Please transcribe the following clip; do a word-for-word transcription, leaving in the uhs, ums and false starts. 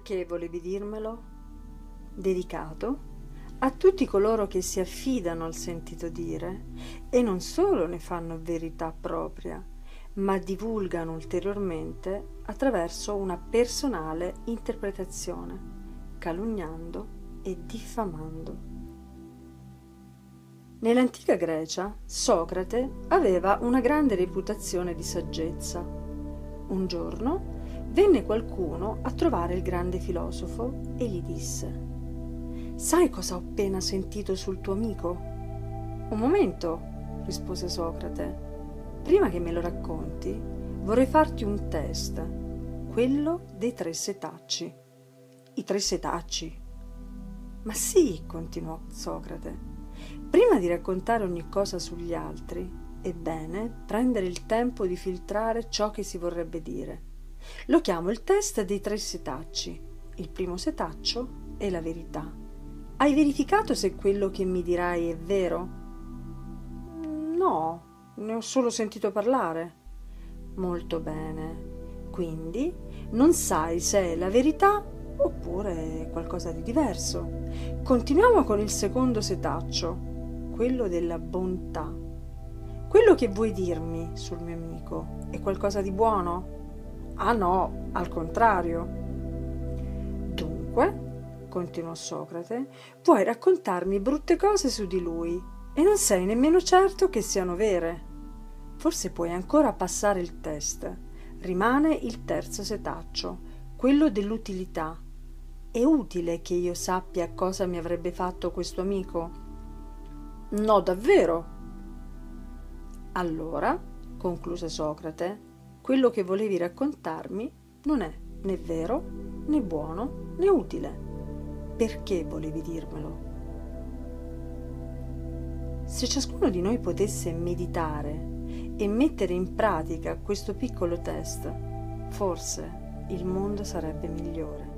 Perché volevi dirmelo? Dedicato a tutti coloro che si affidano al sentito dire e non solo ne fanno verità propria, ma divulgano ulteriormente attraverso una personale interpretazione, calunniando e diffamando. Nell'antica Grecia, Socrate aveva una grande reputazione di saggezza. Un giorno venne qualcuno a trovare il grande filosofo e gli disse: «Sai cosa ho appena sentito sul tuo amico?» «Un momento», rispose Socrate. «Prima che me lo racconti, vorrei farti un test, quello dei tre setacci». «I tre setacci?» «Ma sì», continuò Socrate, «prima di raccontare ogni cosa sugli altri, è bene prendere il tempo di filtrare ciò che si vorrebbe dire. Lo chiamo il test dei tre setacci. Il primo setaccio è la verità. Hai verificato se quello che mi dirai è vero?» «No, ne ho solo sentito parlare». «Molto bene. Quindi non sai se è la verità oppure qualcosa di diverso. Continuiamo con il secondo setaccio, quello della bontà. Quello che vuoi dirmi sul mio amico è qualcosa di buono?» «Ah no, al contrario». «Dunque», continuò Socrate, «puoi raccontarmi brutte cose su di lui e non sei nemmeno certo che siano vere. Forse puoi ancora passare il test. Rimane il terzo setaccio, quello dell'utilità. È utile che io sappia cosa mi avrebbe fatto questo amico?» «No, davvero». «Allora», concluse Socrate, «quello che volevi raccontarmi non è né vero, né buono, né utile. Perché volevi dirmelo?» Se ciascuno di noi potesse meditare e mettere in pratica questo piccolo test, forse il mondo sarebbe migliore.